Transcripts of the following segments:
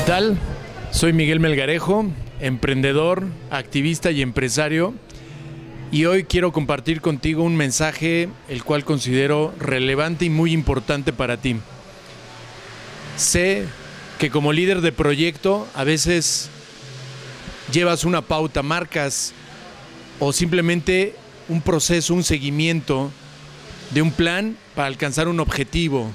tal? Soy Miguel Melgarejo, emprendedor, activista y empresario, y hoy quiero compartir contigo un mensaje el cual considero relevante y muy importante para ti. Sé que como líder de proyecto a veces llevas una pauta, marcas o simplemente un proceso, un seguimiento de un plan para alcanzar un objetivo.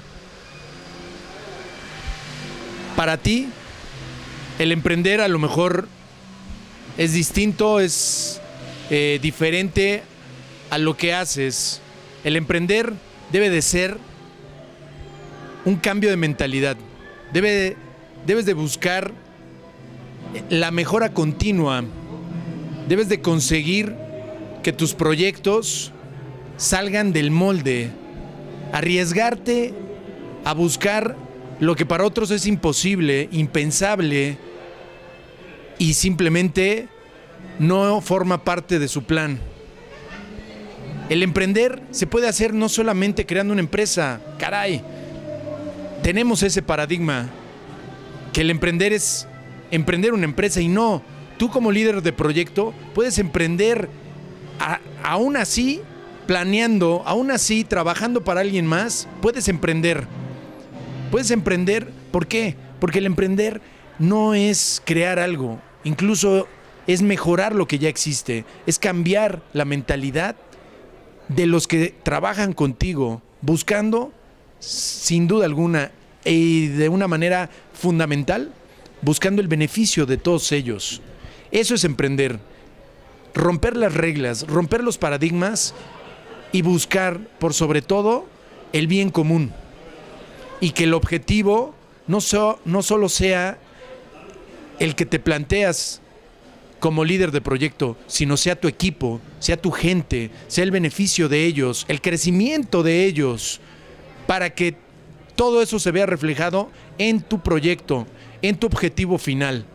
Para ti, el emprender a lo mejor es distinto, es diferente a lo que haces. El emprender debe de ser un cambio de mentalidad. Debes de buscar la mejora continua. Debes de conseguir que tus proyectos salgan del molde. Arriesgarte a buscar lo que para otros es imposible, impensable, y simplemente no forma parte de su plan. El emprender se puede hacer no solamente creando una empresa. Caray, tenemos ese paradigma que el emprender es emprender una empresa, y no. Tú como líder de proyecto puedes emprender aún así planeando, aún así trabajando para alguien más. Puedes emprender. Puedes emprender, ¿por qué? Porque el emprender no es crear algo, incluso es mejorar lo que ya existe, es cambiar la mentalidad de los que trabajan contigo, buscando, sin duda alguna, y de una manera fundamental, buscando el beneficio de todos ellos. Eso es emprender, romper las reglas, romper los paradigmas y buscar, por sobre todo, el bien común. Y que el objetivo no solo sea el que te planteas como líder de proyecto, sino sea tu equipo, sea tu gente, sea el beneficio de ellos, el crecimiento de ellos, para que todo eso se vea reflejado en tu proyecto, en tu objetivo final.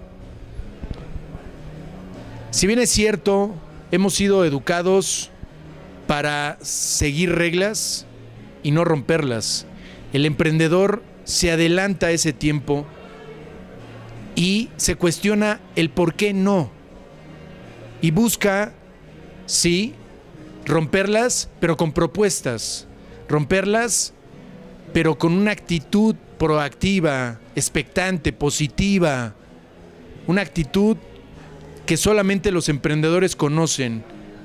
Si bien es cierto, hemos sido educados para seguir reglas y no romperlas, el emprendedor se adelanta a ese tiempo y se cuestiona el por qué no. Y busca, sí, romperlas, pero con propuestas. Romperlas, pero con una actitud proactiva, expectante, positiva. Una actitud que solamente los emprendedores conocen.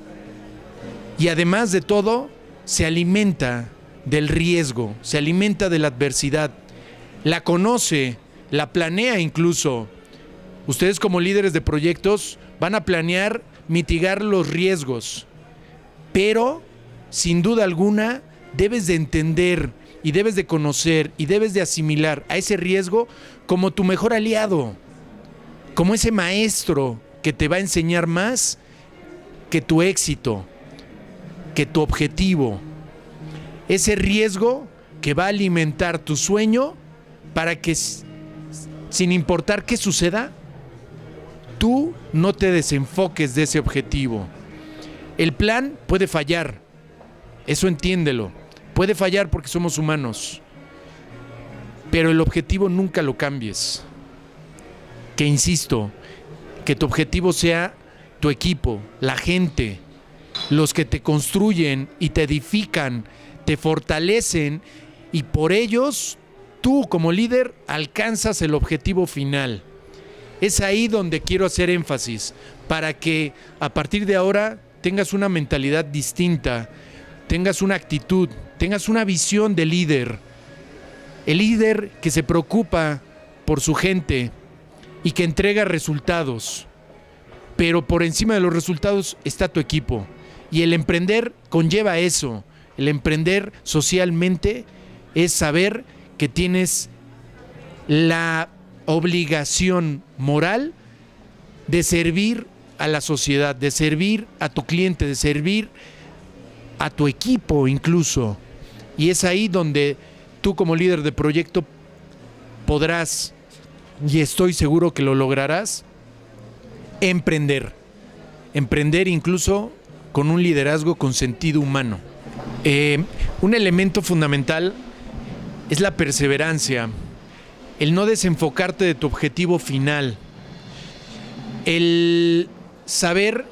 Y además de todo, se alimenta del riesgo, se alimenta de la adversidad, la conoce, la planea incluso. Ustedes como líderes de proyectos van a planear mitigar los riesgos, pero sin duda alguna debes de entender y debes de conocer y debes de asimilar a ese riesgo como tu mejor aliado, como ese maestro que te va a enseñar más que tu éxito, que tu objetivo. Ese riesgo que va a alimentar tu sueño para que, sin importar qué suceda, tú no te desenfoques de ese objetivo. El plan puede fallar, eso entiéndelo. Puede fallar porque somos humanos, pero el objetivo nunca lo cambies. Que insisto, que tu objetivo sea tu equipo, la gente, los que te construyen y te edifican, te fortalecen, y por ellos tú como líder alcanzas el objetivo final. Es ahí donde quiero hacer énfasis, para que a partir de ahora tengas una mentalidad distinta, tengas una actitud, tengas una visión de líder. El líder que se preocupa por su gente y que entrega resultados, pero por encima de los resultados está tu equipo. Y el emprender conlleva eso. El emprender socialmente es saber que tienes la obligación moral de servir a la sociedad, de servir a tu cliente, de servir a tu equipo incluso. Y es ahí donde tú como líder de proyecto podrás, y estoy seguro que lo lograrás, emprender. Emprender incluso con un liderazgo con sentido humano. Un elemento fundamental es la perseverancia. el no desenfocarte de tu objetivo final, el saber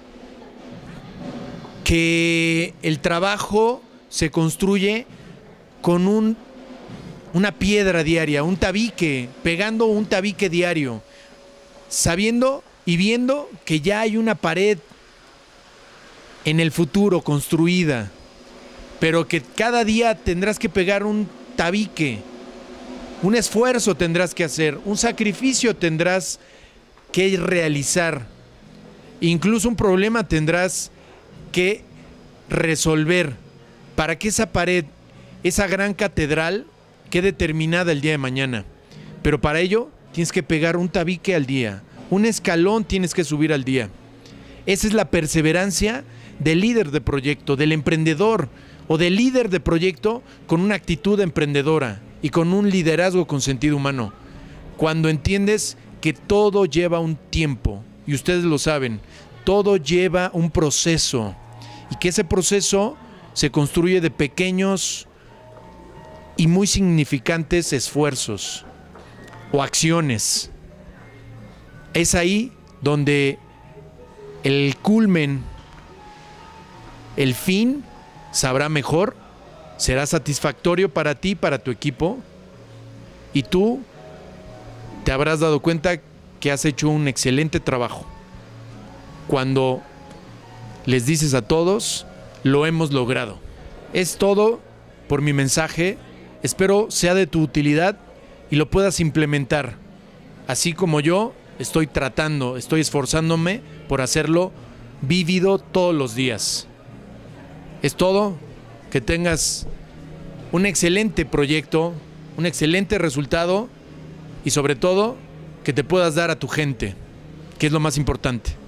que el trabajo se construye con una piedra diaria, un tabique, pegando un tabique diario, sabiendo y viendo que ya hay una pared en el futuro construida, pero que cada día tendrás que pegar un tabique, un esfuerzo tendrás que hacer, un sacrificio tendrás que realizar, incluso un problema tendrás que resolver para que esa pared, esa gran catedral, quede terminada el día de mañana. Pero para ello tienes que pegar un tabique al día, un escalón tienes que subir al día. Esa es la perseverancia del líder de proyecto, del emprendedor o del líder de proyecto con una actitud emprendedora y con un liderazgo con sentido humano. Cuando entiendes que todo lleva un tiempo, y ustedes lo saben, todo lleva un proceso, y que ese proceso se construye de pequeños y muy significantes esfuerzos o acciones. Es ahí donde el culmen, el fin, sabrá mejor, será satisfactorio para ti, para tu equipo, y tú te habrás dado cuenta que has hecho un excelente trabajo. Cuando les dices a todos, lo hemos logrado. Es todo por mi mensaje. Espero sea de tu utilidad y lo puedas implementar. Así como yo estoy esforzándome por hacerlo vívido todos los días. Es todo. Que tengas un excelente proyecto, un excelente resultado y sobre todo que te puedas dar a tu gente, que es lo más importante.